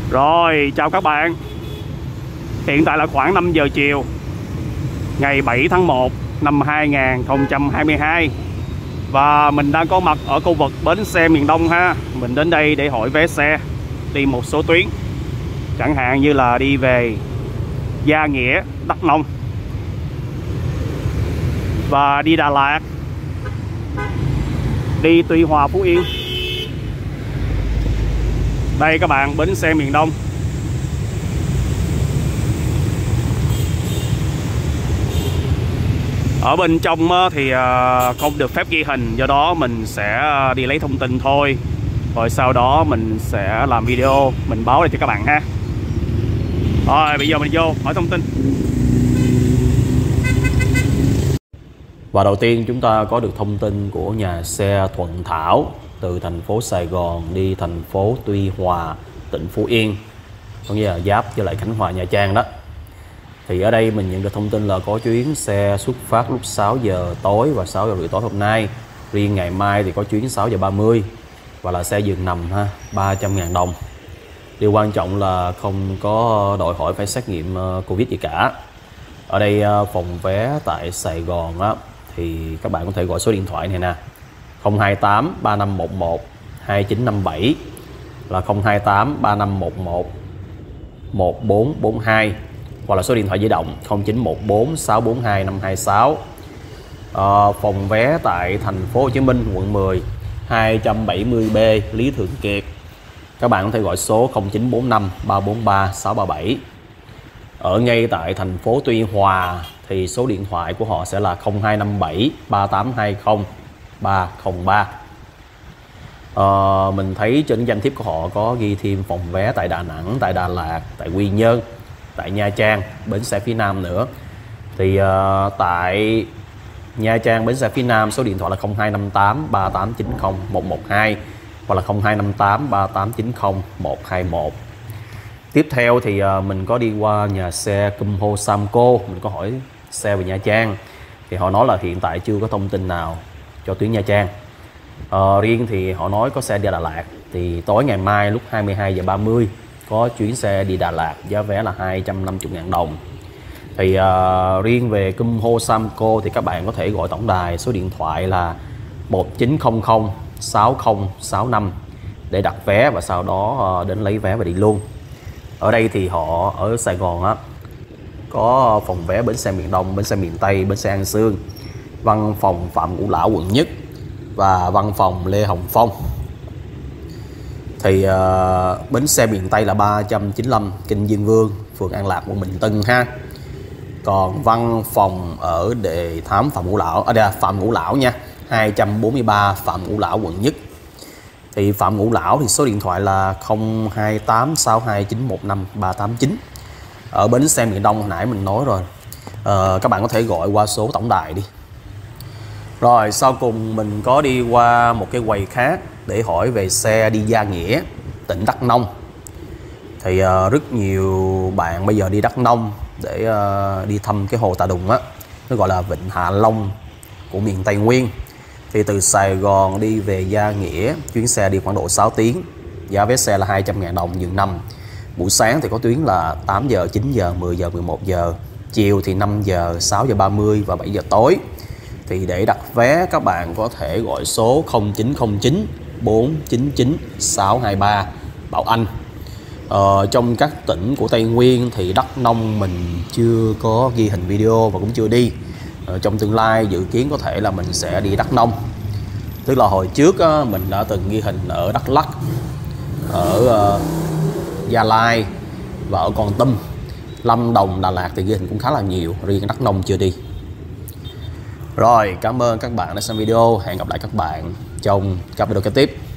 Rồi, chào các bạn. Hiện tại là khoảng 5 giờ chiều ngày 7 tháng 1 năm 2022. Và mình đang có mặt ở khu vực bến xe miền Đông ha. Mình đến đây để hỏi vé xe đi một số tuyến, chẳng hạn như là đi về Gia Nghĩa, Đắk Nông, và đi Đà Lạt, đi Tuy Hòa, Phú Yên. Đây các bạn, bến xe miền Đông. Ở bên trong thì không được phép ghi hình, do đó mình sẽ đi lấy thông tin thôi. Rồi sau đó mình sẽ làm video, mình báo lại cho các bạn ha. Rồi bây giờ mình vô hỏi thông tin. Và đầu tiên chúng ta có được thông tin của nhà xe Thuận Thảo từ thành phố Sài Gòn đi thành phố Tuy Hòa, tỉnh Phú Yên, có nghĩa là giáp với lại Khánh Hòa, Nha Trang đó. Thì ở đây mình nhận được thông tin là có chuyến xe xuất phát lúc 6 giờ tối và 6 giờ rưỡi tối hôm nay. Riêng ngày mai thì có chuyến 6 giờ 30 và là xe giường nằm ha, 300.000 đồng. Điều quan trọng là không có đòi hỏi phải xét nghiệm Covid gì cả. Ở đây phòng vé tại Sài Gòn á, thì các bạn có thể gọi số điện thoại này nè, 028 3511 2957, là 028 3511 1442, hoặc là số điện thoại di động 0914 642 526. Phòng vé tại thành phố Hồ Chí Minh, quận 10, 270B Lý Thường Kiệt. Các bạn có thể gọi số 0945 343 637. Ở ngay tại thành phố Tuy Hòa thì số điện thoại của họ sẽ là 0257 3820 303. Mình thấy trên danh thiếp của họ có ghi thêm phòng vé tại Đà Nẵng, tại Đà Lạt, tại Quy Nhơn, tại Nha Trang, bến xe phía Nam nữa. Thì tại Nha Trang, bến xe phía Nam, số điện thoại là 0258 3890 112 hoặc là 0258 3890 121. Tiếp theo thì mình có đi qua nhà xe Kumho Samco, mình có hỏi xe về Nha Trang. Thì họ nói là hiện tại chưa có thông tin nào cho tuyến Nha Trang. Riêng thì họ nói có xe đi Đà Lạt, thì tối ngày mai lúc 22 giờ 30 có chuyến xe đi Đà Lạt, giá vé là 250.000 đồng. Thì riêng về Kumho Samco thì các bạn có thể gọi tổng đài số điện thoại là 1900 6065 để đặt vé và sau đó đến lấy vé và đi luôn. Ở đây thì họ ở Sài Gòn á, có phòng vé bến xe miền Đông, bến xe miền Tây, bến xe An Sương, văn phòng Phạm Ngũ Lão quận Nhất và văn phòng Lê Hồng Phong. Thì bến xe miền Tây là 395 Kinh Dương Vương, phường An Lạc, quận Bình Tân ha. Còn văn phòng ở Đề Thám Phạm Ngũ Lão, đây là Phạm Ngũ Lão nha, 243 Phạm Ngũ Lão quận Nhất. Thì Phạm Ngũ Lão thì số điện thoại là 028 62915 389. Ở bến xe miền Đông hồi nãy mình nói rồi, các bạn có thể gọi qua số tổng đài đi. Rồi sau cùng mình có đi qua một cái quầy khác để hỏi về xe đi Gia Nghĩa, tỉnh Đắk Nông. Thì rất nhiều bạn bây giờ đi Đắk Nông để đi thăm cái hồ Tà Đùng á, nó gọi là Vịnh Hạ Long của miền Tây Nguyên. Thì từ Sài Gòn đi về Gia Nghĩa, chuyến xe đi khoảng độ 6 tiếng, giá vé xe là 200.000 đồng giường nằm. Buổi sáng thì có tuyến là 8 giờ, 9 giờ, 10 giờ, 11 giờ. Chiều thì 5 giờ, 6 giờ 30 và 7 giờ tối. Thì để đặt vé các bạn có thể gọi số 0909 499 623 bảo Anh. Trong các tỉnh của Tây Nguyên thì Đắk Nông mình chưa có ghi hình video và cũng chưa đi. Trong tương lai dự kiến có thể là mình sẽ đi Đắk Nông. Tức là hồi trước mình đã từng ghi hình ở Đắk Lắk, ở Gia Lai và ở Kon Tum, Lâm Đồng, Đà Lạt thì ghi hình cũng khá là nhiều. Riêng Đắk Nông chưa đi. Rồi, cảm ơn các bạn đã xem video. Hẹn gặp lại các bạn trong các video kế tiếp.